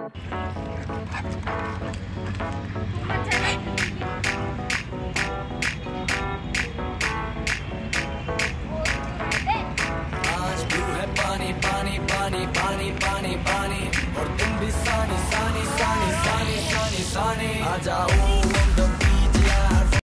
आज तू है पानी पानी पानी पानी पानी पानी और तुम भी सानी सानी सानी सानी सानी सानी आ जाओ